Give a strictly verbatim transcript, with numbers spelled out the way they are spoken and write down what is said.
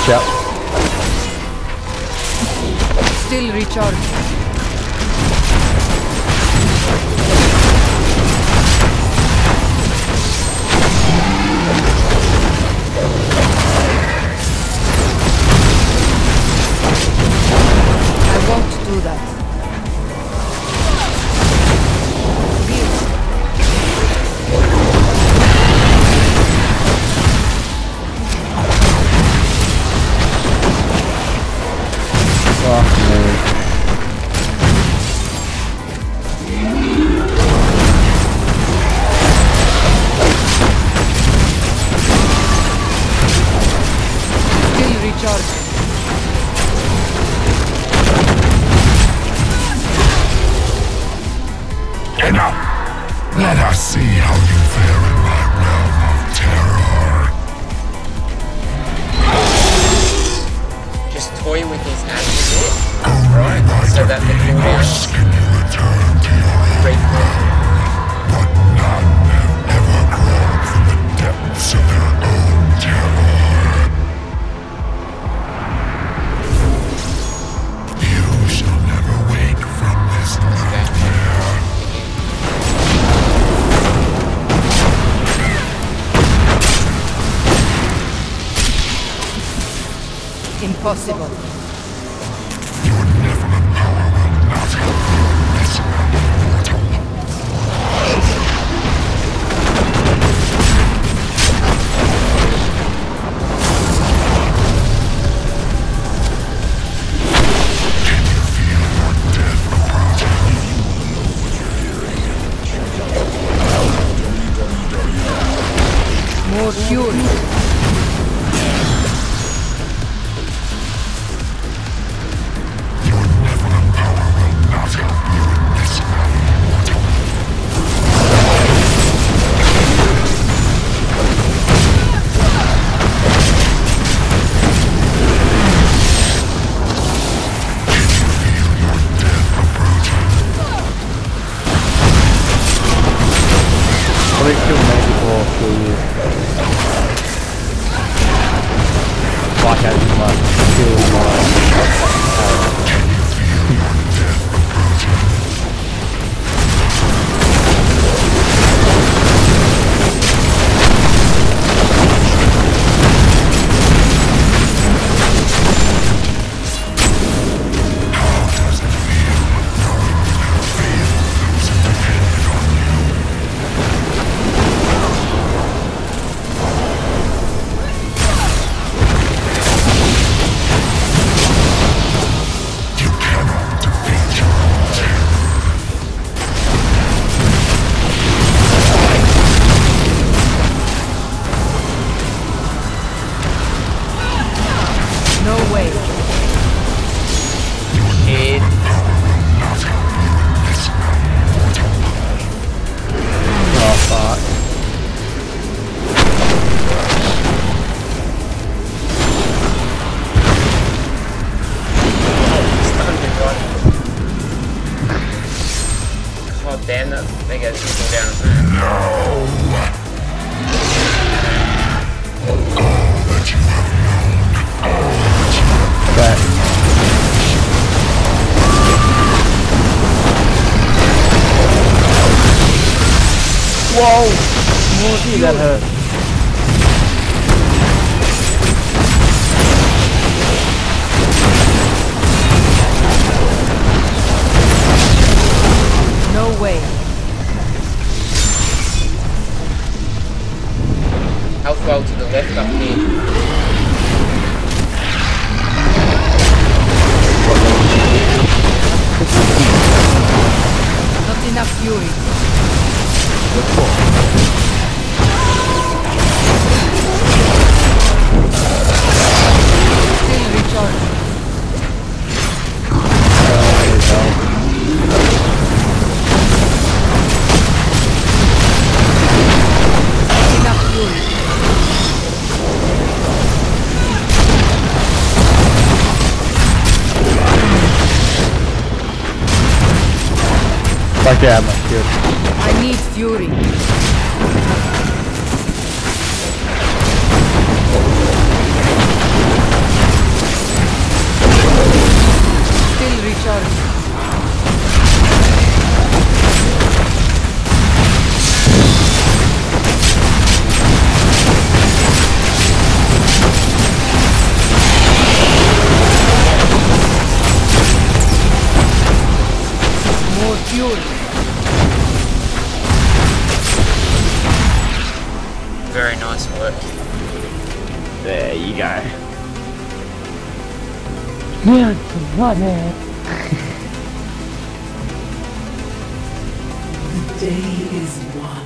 Watch out. Still recharged. I won't do that. Enough! Let us see how you fare in my realm of terror. Just toy with his hands a bit, Only right? by So that the defeating us can you return to your own great realm. But none have ever crawled from the depths of their own terror. You shall never wake from this nightmare. Impossible. Your benevolent power will not help you, miserable mortal. Can you feel your death approaching? More fury. Damn, that they got people down there. No! All that you have known, all that you have Back. Whoa! Morty, that hurt. No way. Health well to the left up here. Not enough fury. Still recharged. Enough fury. Like yeah, I'm good. I need fury. Nice work. There you go. Yeah, what man? The day is won.